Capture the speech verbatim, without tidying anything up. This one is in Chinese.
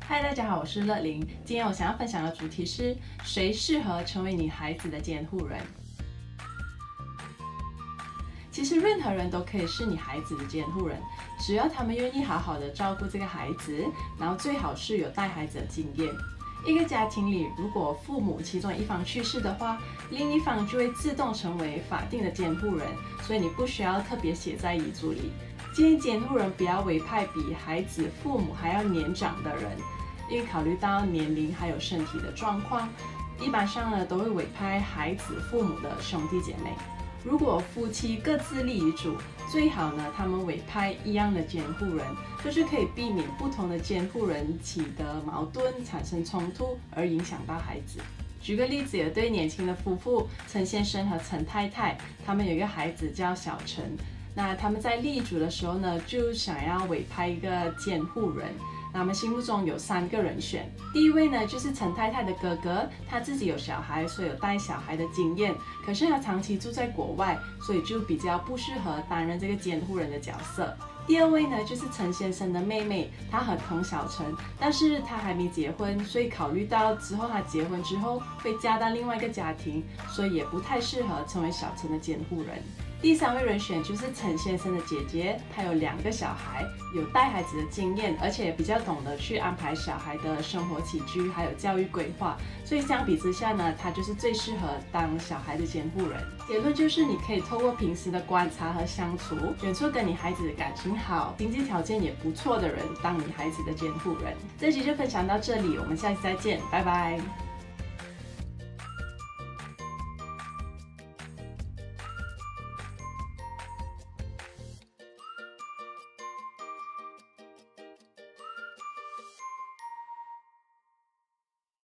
嗨，大家好，我是乐玲。今天我想要分享的主题是：谁适合成为你孩子的监护人？其实任何人都可以是你孩子的监护人，只要他们愿意好好的照顾这个孩子，然后最好是有带孩子的经验。一个家庭里，如果父母其中一方去世的话，另一方就会自动成为法定的监护人，所以你不需要特别写在遗嘱里。建议监护人不要委派比孩子父母还要年长的人，因为考虑到年龄还有身体的状况，一般上呢都会委派孩子父母的兄弟姐妹。如果夫妻各自立遗嘱，最好呢他们委派一样的监护人，就是可以避免不同的监护人起的矛盾产生冲突，而影响到孩子。举个例子，有对年轻的夫妇陈先生和陈太太，他们有一个孩子叫小陈。那他们在立遗嘱的时候呢，就想要委派一个监护人。那他们心目中有三个人选，第一位呢就是陈太太的哥哥，他自己有小孩，所以有带小孩的经验，可是他长期住在国外，所以就比较不适合担任这个监护人的角色。第二位呢就是陈先生的妹妹，她很疼小陈，但是她还没结婚，所以考虑到之后她结婚之后会嫁到另外一个家庭，所以也不太适合成为小陈的监护人。第三位人选就是陈先生的姐姐，她有两个小孩，有带孩子的经验，而且也比较懂得去安排小孩的生活起居，还有教育规划，所以相比之下呢，她就是最适合当小孩的监护人。结论就是，你可以透过平时的观察和相处，选出跟你孩子的感情好、经济条件也不错的人当你孩子的监护人。这集就分享到这里，我们下期再见，拜拜。